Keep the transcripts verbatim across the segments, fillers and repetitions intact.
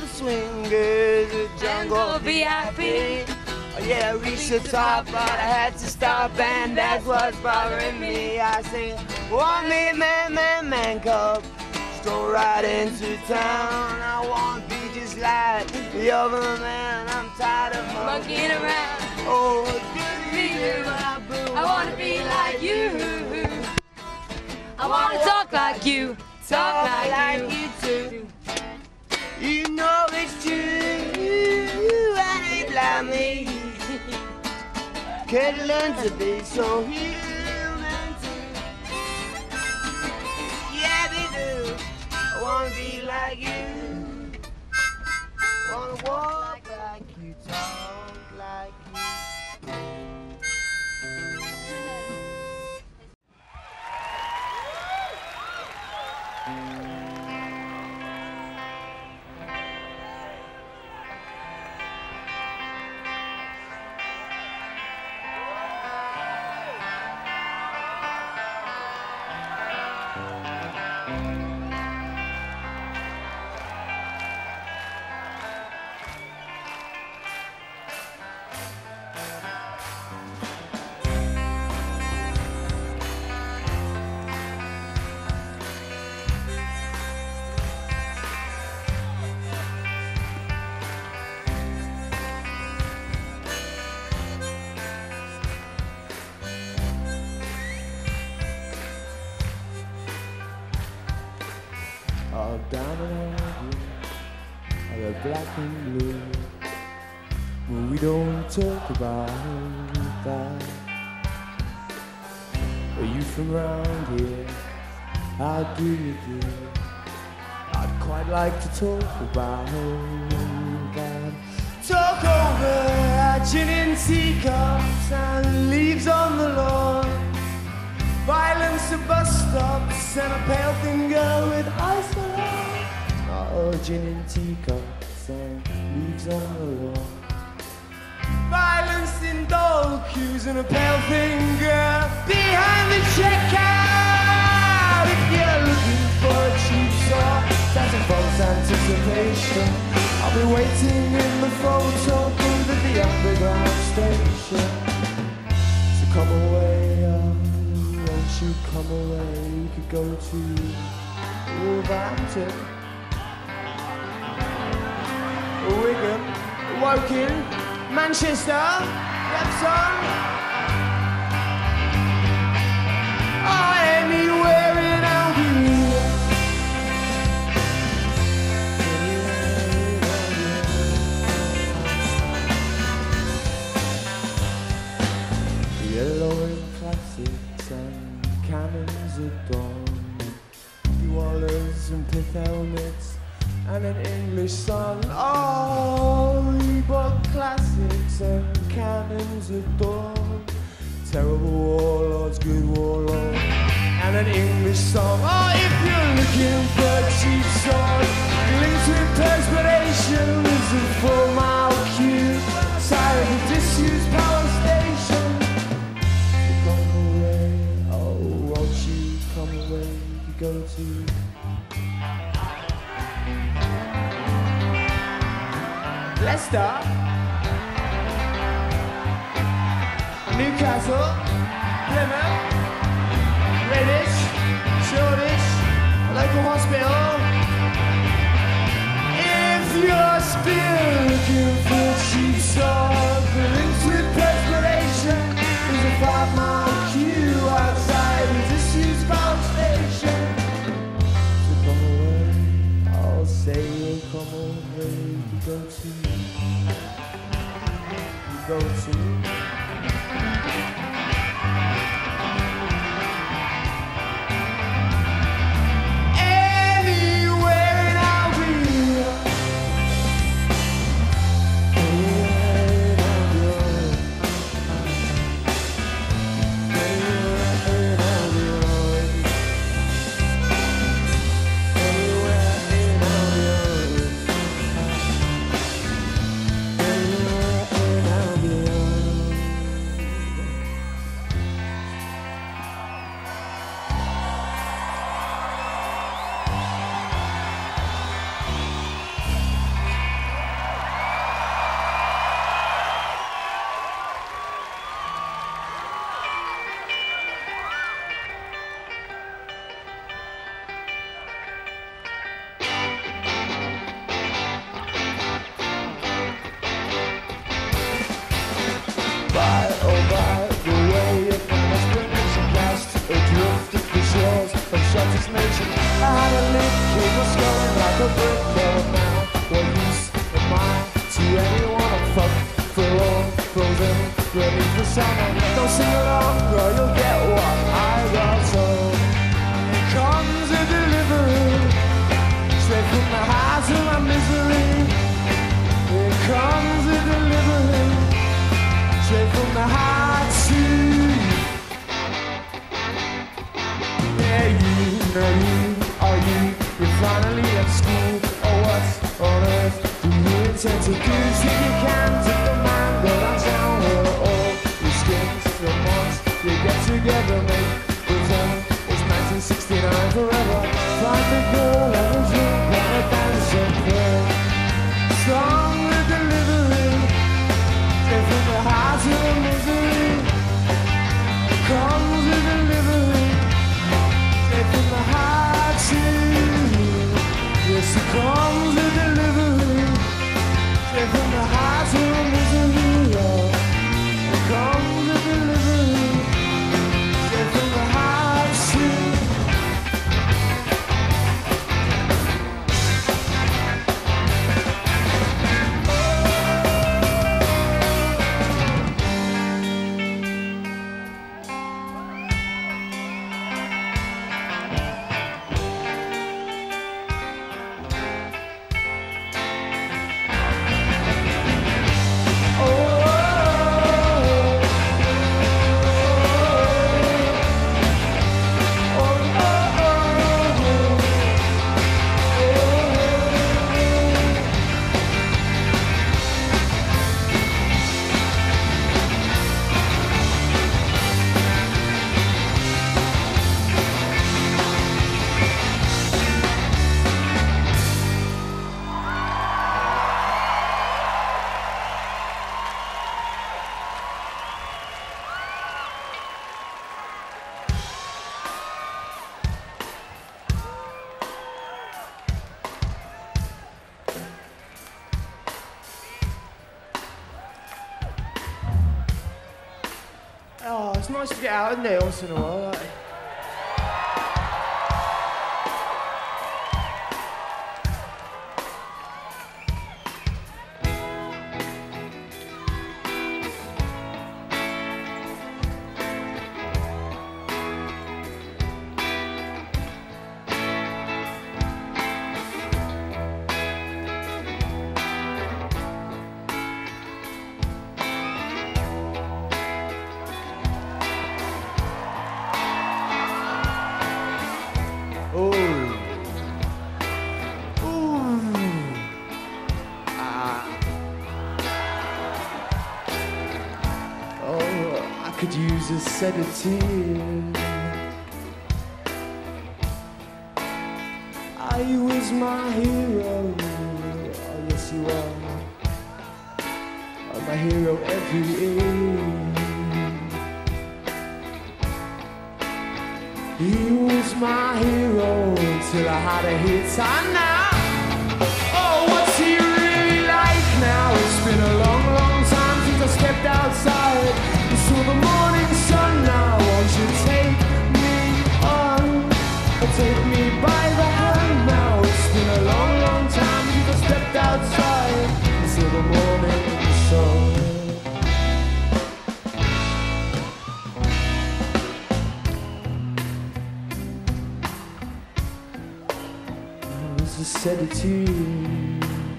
the swingers, the jungle V I P. Oh, yeah, I reached the top, but I had to stop, and that's what's bothering me. I say, want me, man, man, man, cub. Stroll right into town. I want to be just like the other man. I'm tired of monkeying around. Oh, do me, I want to be like you. I want to talk like you, talk like, like you too. You know it's true, and ain't like me. Could learn to be so human too. Yeah, they do. I wanna be like you. Wanna walk like you, talk like you. All down and out, all the black and blue. Well, we don't talk about that. Are you from round here? How do you do? I'd quite like to talk about that. Talk over our gin and teacups and leaves on the lawn. Violence at bus stops and a pale thin girl with eyes for love. Oh, gin and teacups and leaves on the lawn. Violence in dog queues and a pale thin girl behind the checkout. If you're looking for a cheap shot, that's a false anticipation. I'll be waiting in the photo booth at the underground station. So come away, uh, you come away, we could go to Wolverhampton, Wigan, Woking, Manchester, Epsom, or anywhere in Albion. Yellow and classics and cannons at dawn, wallers and pith helmets and an English song. Oh, we bought classics and cannons at dawn, terrible warlords, good warlords, and an English song. Oh, if you're looking for a cheap song, linked with perspiration, is a four mile queue, side of a disused power station. Go to Leicester, Newcastle, Plymouth, Redditch, Shoreditch, local hospital. If you're still looking for cheap stuff, linked with perspiration, there's a five mile queue outside the disused power station. Say you'll come over, you go to, you go to. transformation. I had a lick in my skull like a brick wall now. What use am I to anyone? I'm fucked for all, frozen, ready for summer. Don't sing along or you'll get what I got told. Here comes a delivery, straight from the heart of my misery. Here comes a delivery, straight from the heart to you. Yeah, you know you, are you, you're finally at school. Oh, what on earth do you intend to do? Think you can take the man that I'm down with all your skins and once you get together, make pretend it's nineteen sixty-nine forever. Find the girl and a drink and a dance and play. Song with delivery, straight from the heart to the misery. Comes with delivery, straight from the heart to you. Yes, it comes with delivery, straight from the heart to the misery. It comes with delivery, straight from the heart to you. Oh, it's nice to get out, isn't it, once in a while? Like. Could use a sedative. I was my hero. Oh, yes, you are. Oh, my hero every age. He was my hero till I had a hit. And now, oh, what's he really like now? It's been a long, long time since I stepped outside. So the morning sun now, won't you take me on? Or take me by the hand now? It's been a long, long time since I stepped outside. So the morning sun. It was a sedative.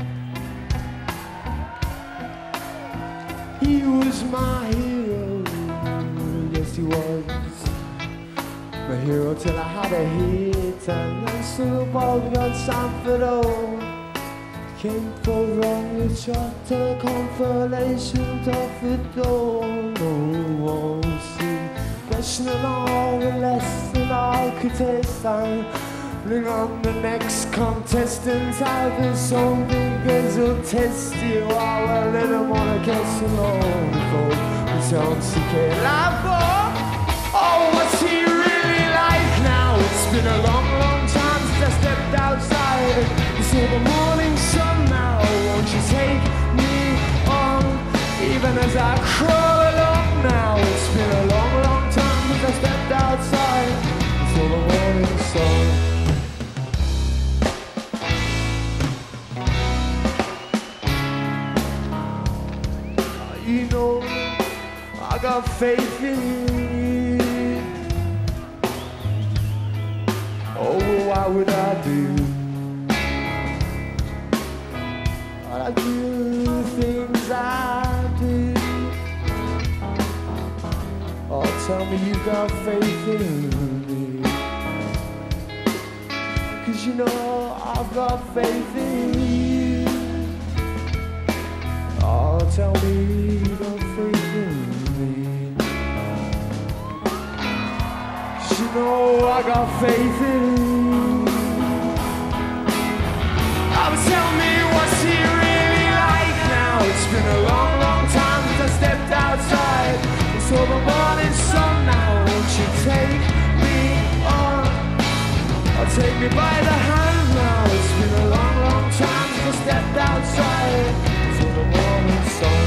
He was my hero. Yes, he was my hero till I had a hit. And then so above on Sanford O came for wrong with shot a confirmation of the door. No one see questioning all the lesson I could taste. And bring on the next contestant. Have his own fingers will test you. I will let him wanna guess along for his own secret life. Oh, what's he really like now? It's been a long, long time since I stepped outside. You saw the morning sun now. Won't you take me on? Even as I crawl along now. It's been a long, long time since I stepped outside. You saw the morning sun. got faith in you. Oh, well, why would I do? I do the things I do. Oh, tell me you got faith in me. 'Cause you know I've got faith in you. Oh, tell me you got faith in me. 'Cause you know I got faith in you. Oh, tell me what's he really like now. It's been a long, long time since I stepped outside and saw the morning sun. Now won't you take me on? I'll take me by the hand now. It's been a long, long time since I stepped outside and saw the morning sun.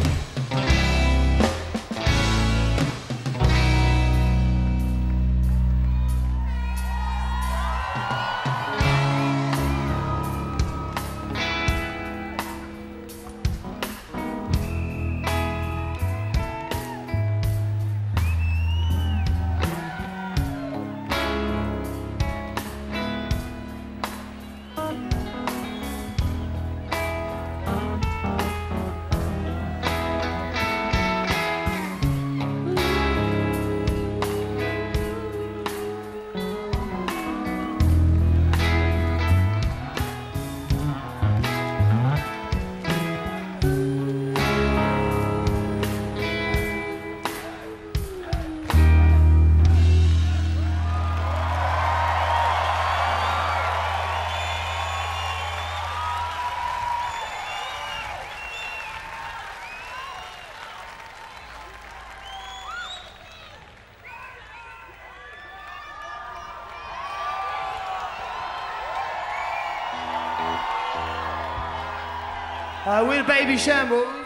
Uh, we're Baby Shambles.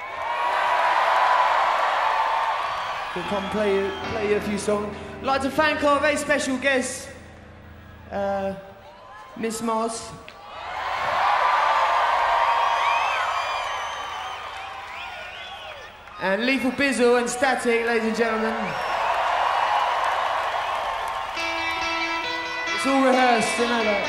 We'll come play you, play you a few songs. I'd like to thank our very special guest, uh, Miss Moss. And Lethal Bizzle and Static, ladies and gentlemen. It's all rehearsed, you know that.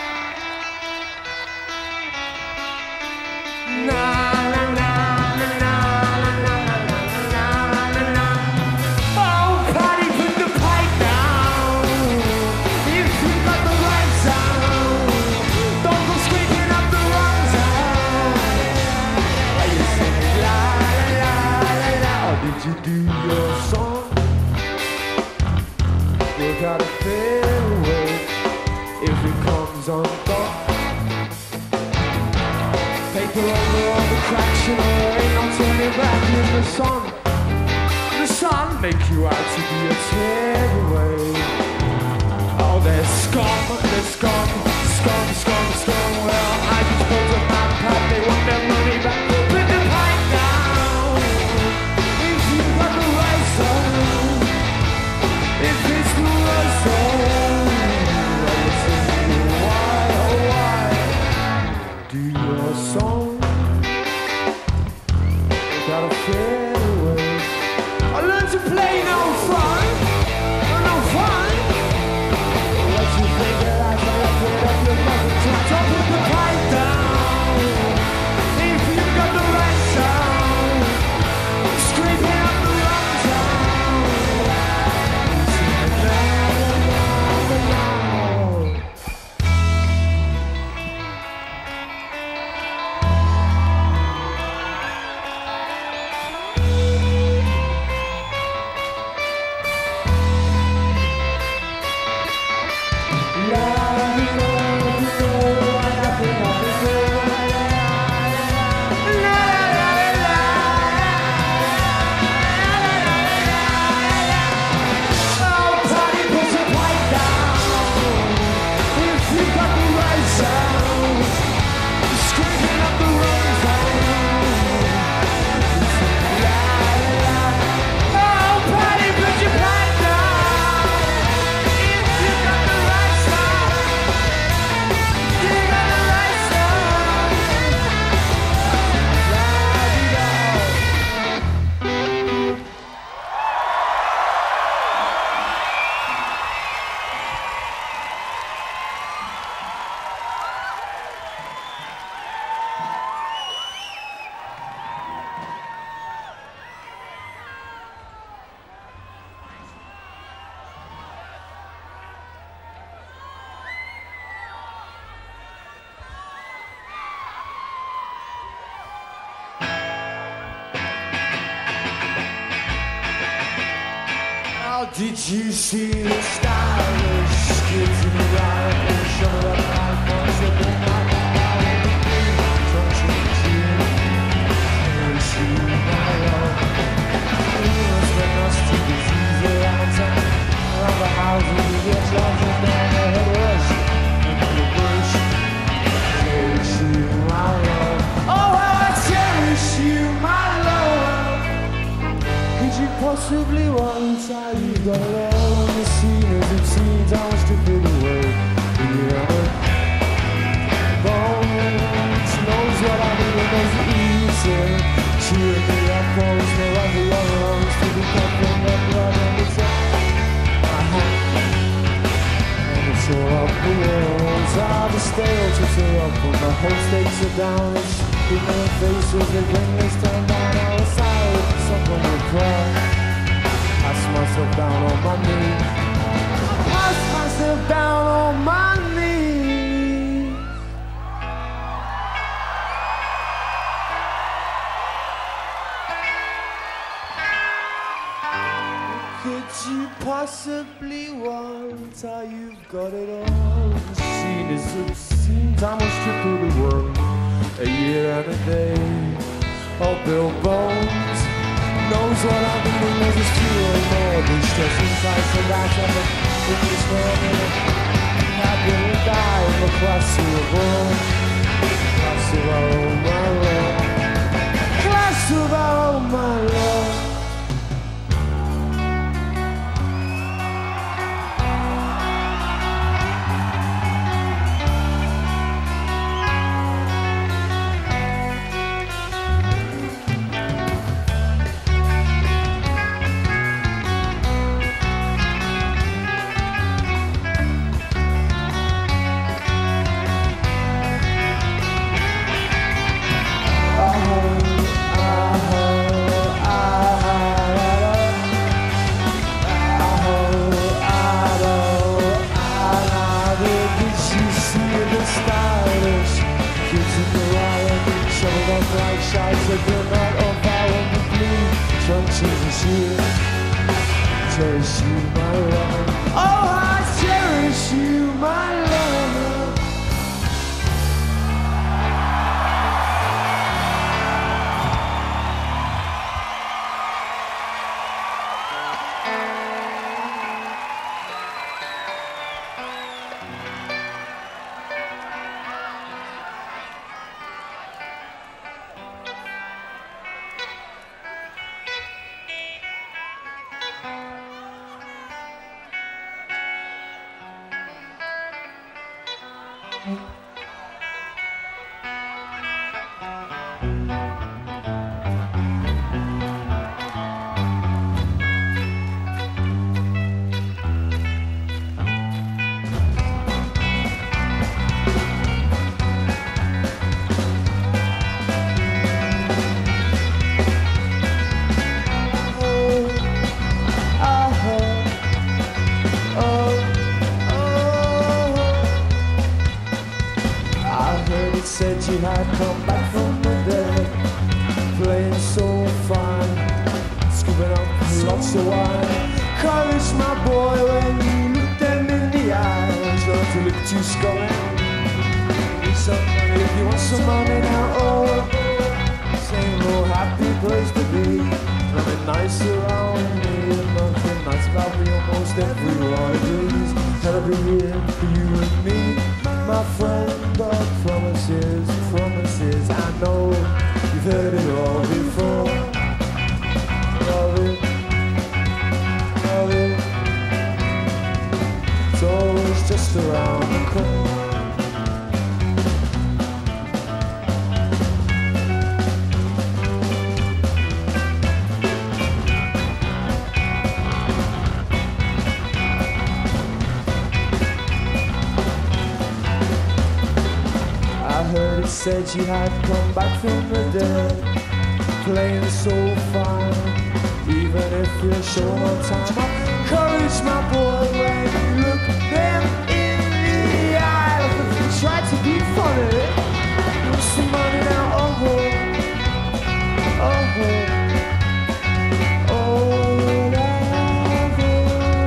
Na, na, na, na, na, na, na, na, na. Oh, Patty, put the pipe down. If you got the right sound, don't go squeaking up the wrong sound. Are you singing la la la la? Or did you do your song? You gotta fade away if it comes undone. Paper over all the cracks, you know, ain't no turning back in the sun. The sun make you out to be a tearaway. Oh, there's scum, there's scum, scum, scum, scum. Well, I just pulled a man pack, they want their money back. Put the pipe down, if you got the right song. If it's the right song, well, it's in why, oh why do your song? Gotta fade away. I learned to play no fun, no fun. What you think that I can Did you see the stylish kids in the riot and showed up like boys that were not out in the blue? Don't you see? Cherish you, my love. Rumors were nasty disease around town. Around the houses we get lost and down the head rush into the bush. Cherish you, my love. Oh, how I cherish you, my love. Could you possibly want how you got it all on the scene as it seems I was stripping away? And you know, bones knows what I mean and knows the easy. Cheering me up, always know I belongs to the cup and the blood and the top. And it's all up the walls. I'll be stale to tear up when the whole stakes are down. It's in their faces, they bring this turn down. I was silent, someone would cry. Pass myself down on my knees. Pass myself down on my knees. Could you possibly want how you've got it all? Seen as obscene, time will strip of the world. A year and a day. Oh, Bill Bones knows what I mean and knows it's true or more than stress inside so that's on the in this world and happy to die in the class of a world. Class of our own, my love. Class of our own, my love. Cherish you, my love. Oh, I cherish you, my love. Said you had come back from the dead, playing so fine, scooping up lots of wine. Courage, my boy, when you look them in the eyes, not to look too scummy. Need some money if you want some money now. Oh, same old happy place to be. Nothing nice around me, nothing nice about me. Almost everyone agrees. Gotta be here for you and me, my friend. But promises, promises, I know you've heard it all before. Love it, love it, it's always just around the corner. Said you had come back from the dead, playing so fine, even if you're short on time. Courage, my boy, when you look them in the eye. If you try to be funny, you'll some money now. Oh, oh, oh, oh, oh.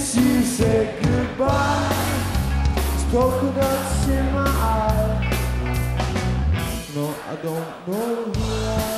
Since you said goodbye, there's polka dots in my eye. No, I don't know why.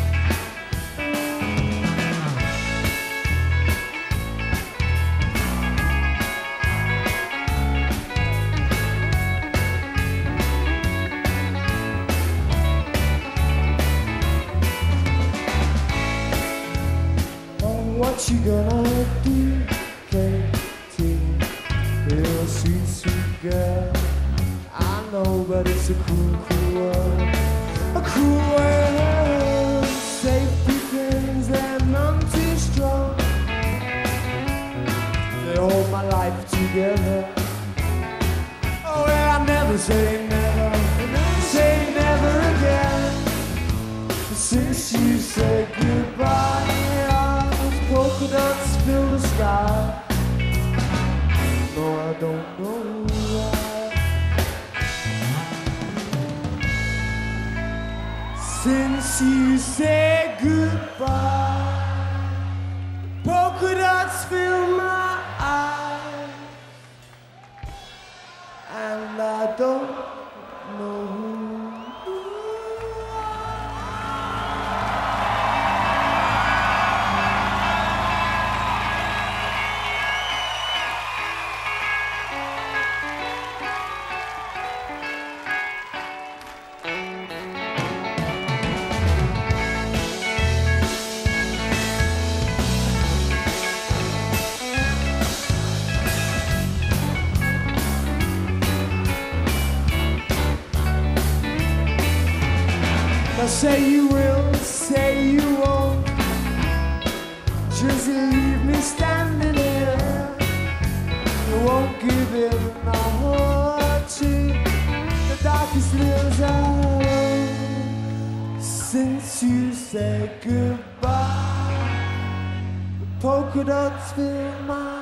What you gonna do, Katie? You're a sweet, sweet girl. I know, but it's a cruel, cruel world. A cruel world. Safety pins, they're none too strong. They hold my life together. Oh, well, I never say never. I never say never again. Since you said goodbye, polka dots fill the sky. No, I don't know why. Since you said goodbye, polka dots fill my eyes, and I don't know who. Now say you will, say you won't. Just leave me standing here. You won't give in my heart to the darkest lives I own. Since you said goodbye, the polka dots fill my